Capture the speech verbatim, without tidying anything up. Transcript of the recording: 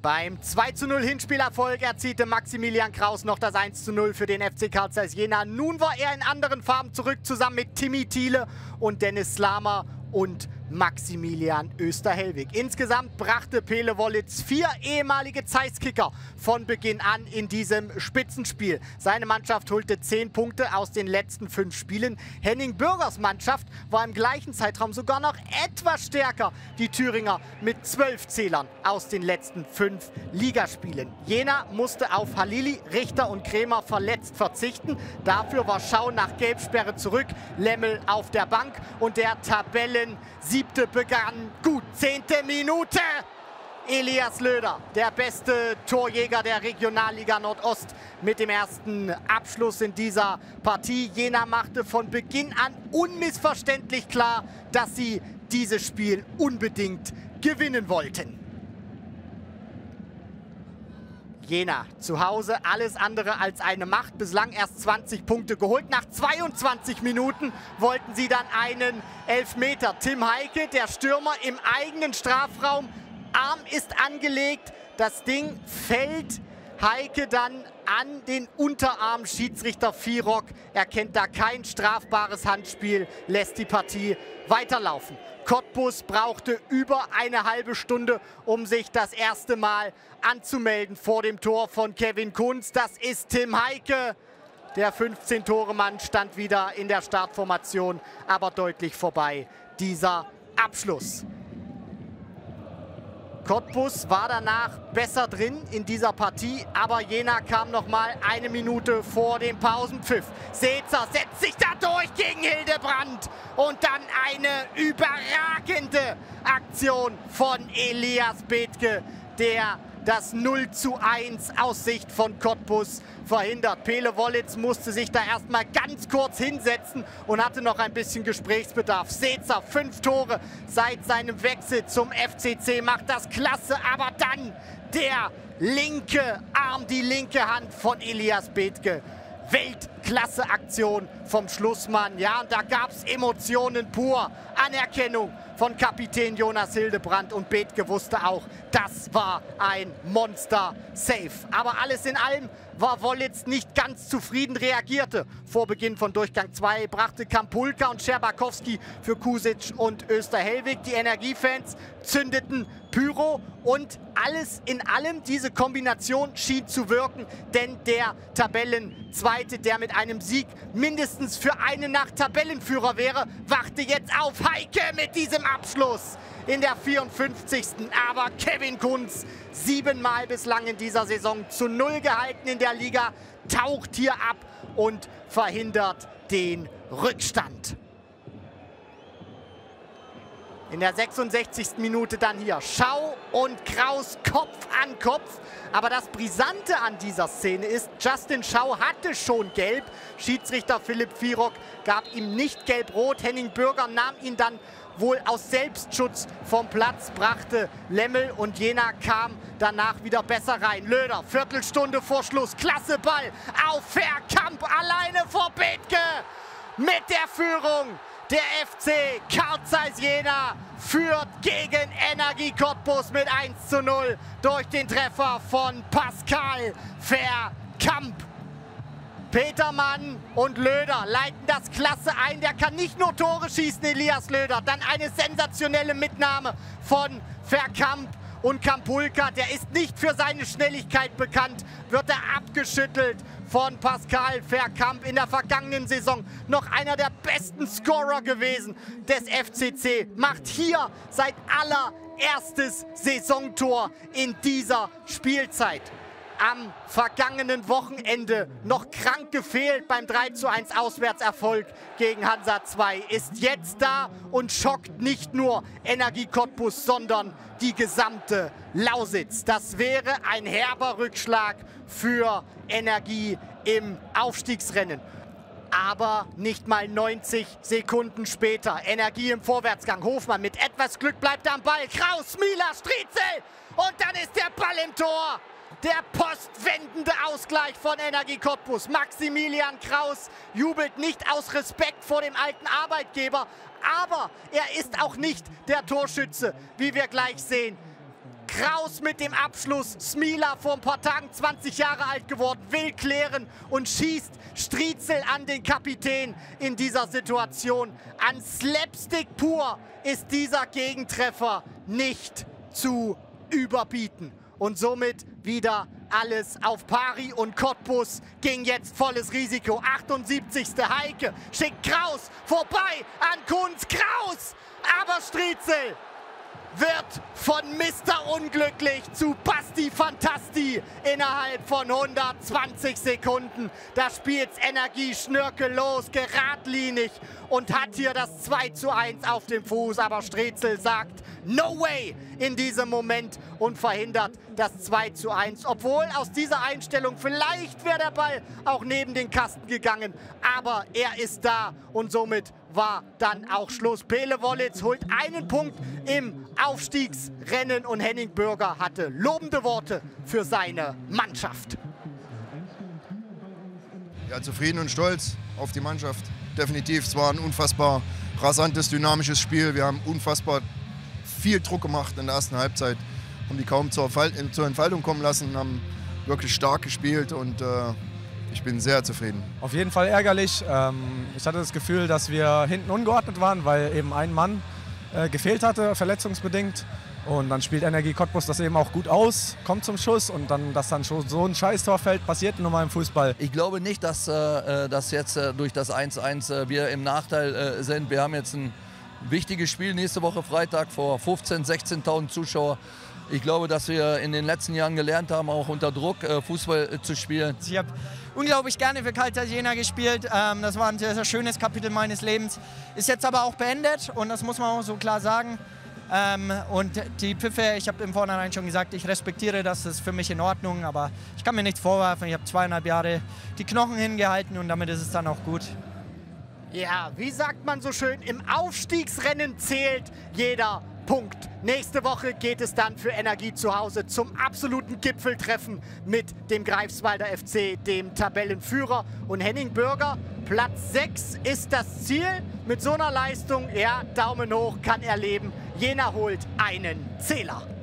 Beim zwei zu null Hinspielerfolg erzielte Maximilian Kraus noch das eins zu null für den F C Carl Zeiss Jena. Nun war er in anderen Farben zurück, zusammen mit Timmy Thiele und Dennis Slamer und Maximilian Österhellwig. Insgesamt brachte Pele Wollitz vier ehemalige Zeiss-Kicker von Beginn an in diesem Spitzenspiel. Seine Mannschaft holte zehn Punkte aus den letzten fünf Spielen. Henning Bürgers Mannschaft war im gleichen Zeitraum sogar noch etwas stärker. Die Thüringer mit zwölf Zählern aus den letzten fünf Ligaspielen. Jena musste auf Halili, Richter und Krämer verletzt verzichten. Dafür war Schau nach Gelbsperre zurück, Lemmel auf der Bank und der Tabellen Siebte begann gut. Zehnte Minute. Elias Löder, der beste Torjäger der Regionalliga Nordost, mit dem ersten Abschluss in dieser Partie. Jena machte von Beginn an unmissverständlich klar, dass sie dieses Spiel unbedingt gewinnen wollten. Jena zu Hause alles andere als eine Macht. Bislang erst zwanzig Punkte geholt. Nach zweiundzwanzig Minuten wollten sie dann einen Elfmeter. Tim Heike, der Stürmer im eigenen Strafraum. Arm ist angelegt. Das Ding fällt Heike dann an den Unterarm. Schiedsrichter Vierock erkennt da kein strafbares Handspiel, lässt die Partie weiterlaufen. Cottbus brauchte über eine halbe Stunde, um sich das erste Mal anzumelden vor dem Tor von Kevin Kunz. Das ist Tim Heike. Der fünfzehn-Tore-Mann stand wieder in der Startformation, aber deutlich vorbei dieser Abschluss. Cottbus war danach besser drin in dieser Partie, aber Jena kam noch mal eine Minute vor dem Pausenpfiff. Seetzer setzt sich da durch gegen Hildebrand und dann eine überragende Aktion von Elias Bethke, der das null zu eins aus Sicht von Cottbus verhindert. Pele Wollitz musste sich da erstmal ganz kurz hinsetzen und hatte noch ein bisschen Gesprächsbedarf. Seetzer, fünf Tore seit seinem Wechsel zum F C C, macht das klasse, aber dann der linke Arm, die linke Hand von Elias Bethke. Weltklasse-Aktion vom Schlussmann. Ja, und da gab es Emotionen pur. Anerkennung von Kapitän Jonas Hildebrand, und Bethke wusste auch, das war ein Monster-Save. Aber alles in allem war Wollitz nicht ganz zufrieden, reagierte. Vor Beginn von Durchgang zwei brachte Kampulka und Scherbakowski für Kusic und Österhellwig. Die Energiefans zündeten Pyro und alles in allem, diese Kombination schien zu wirken, denn der Tabellenzweite, der mit einem Sieg mindestens für eine Nacht Tabellenführer wäre, wachte jetzt auf. Heike mit diesem Abschluss in der vierundfünfzigsten Aber Kevin Kunz, siebenmal bislang in dieser Saison zu null gehalten in der Liga, taucht hier ab und verhindert den Rückstand. In der sechsundsechzigsten Minute dann hier Schau und Kraus Kopf an Kopf. Aber das Brisante an dieser Szene ist, Justin Schau hatte schon gelb. Schiedsrichter Philipp Vierock gab ihm nicht gelb-rot. Henning Bürger nahm ihn dann wohl aus Selbstschutz vom Platz, brachte Lemmel und Jena kam danach wieder besser rein. Löder, Viertelstunde vor Schluss, klasse Ball auf Verkamp, alleine vor Bethke mit der Führung. Der F C Carl Zeiss Jena führt gegen Energie Cottbus mit eins zu null durch den Treffer von Pascal Verkamp. Petermann und Löder leiten das klasse ein. Der kann nicht nur Tore schießen, Elias Löder. Dann eine sensationelle Mitnahme von Verkamp. Und Kampulka, der ist nicht für seine Schnelligkeit bekannt, wird er abgeschüttelt von Pascal Verkamp. In der vergangenen Saison noch einer der besten Scorer gewesen des F C C. Macht hier sein allererstes Saisontor in dieser Spielzeit. Am vergangenen Wochenende noch krank gefehlt beim drei zu eins Auswärtserfolg gegen Hansa zwei, ist jetzt da und schockt nicht nur Energie Cottbus, sondern die gesamte Lausitz. Das wäre ein herber Rückschlag für Energie im Aufstiegsrennen. Aber nicht mal neunzig Sekunden später. Energie im Vorwärtsgang. Hofmann mit etwas Glück bleibt am Ball. Kraus, Mila, Striezel und dann ist der Ball im Tor. Der postwendende Ausgleich von Energie Cottbus. Maximilian Kraus jubelt nicht aus Respekt vor dem alten Arbeitgeber, aber er ist auch nicht der Torschütze, wie wir gleich sehen. Kraus mit dem Abschluss. Smila vor ein paar Tagen zwanzig Jahre alt geworden, will klären und schießt Striezel an den Kapitän in dieser Situation. An Slapstick pur ist dieser Gegentreffer nicht zu überbieten. Und somit wieder alles auf Pari und Cottbus ging jetzt volles Risiko. achtundsiebzigste Heike schickt Kraus vorbei an Kunz. Kraus, aber Striezel wird von Mister Unglücklich zu Basti Fantasti innerhalb von hundertzwanzig Sekunden. Da spielt's Energie schnörkellos, geradlinig und hat hier das zwei zu eins auf dem Fuß. Aber Striezel sagt no way in diesem Moment und verhindert das zwei zu eins. Obwohl aus dieser Einstellung vielleicht wäre der Ball auch neben den Kasten gegangen. Aber er ist da und somit war dann auch Schluss. Pele Wollitz holt einen Punkt im Aufstiegsrennen und Henning Bürger hatte lobende Worte für seine Mannschaft. Ja, zufrieden und stolz auf die Mannschaft. Definitiv, es war ein unfassbar rasantes, dynamisches Spiel. Wir haben unfassbar viel Druck gemacht in der ersten Halbzeit, haben die kaum zur, zur Entfaltung kommen lassen, haben wirklich stark gespielt und äh, ich bin sehr zufrieden. Auf jeden Fall ärgerlich. Ich hatte das Gefühl, dass wir hinten ungeordnet waren, weil eben ein Mann gefehlt hatte, verletzungsbedingt. Und dann spielt Energie Cottbus das eben auch gut aus, kommt zum Schuss und dann, dass dann schon so ein Scheißtor fällt, passiert nun mal im Fußball. Ich glaube nicht, dass, äh, dass jetzt äh, durch das eins zu eins äh, wir im Nachteil äh, sind. Wir haben jetzt ein wichtiges Spiel nächste Woche Freitag vor fünfzehntausend, sechzehntausend Zuschauer. Ich glaube, dass wir in den letzten Jahren gelernt haben, auch unter Druck äh, Fußball äh, zu spielen. Ich habe unglaublich gerne für Cartagena gespielt. Ähm, das war ein sehr, sehr schönes Kapitel meines Lebens. Ist jetzt aber auch beendet und das muss man auch so klar sagen. Ähm, und die Pfiffe, ich habe im Vornherein schon gesagt, ich respektiere das, das ist für mich in Ordnung, aber ich kann mir nichts vorwerfen. Ich habe zweieinhalb Jahre die Knochen hingehalten und damit ist es dann auch gut. Ja, wie sagt man so schön, im Aufstiegsrennen zählt jeder Punkt. Nächste Woche geht es dann für Energie zu Hause zum absoluten Gipfeltreffen mit dem Greifswalder F C, dem Tabellenführer. Und Henning Bürger, Platz sechs ist das Ziel. Mit so einer Leistung, ja, Daumen hoch kann er leben. Jena holt einen Zähler.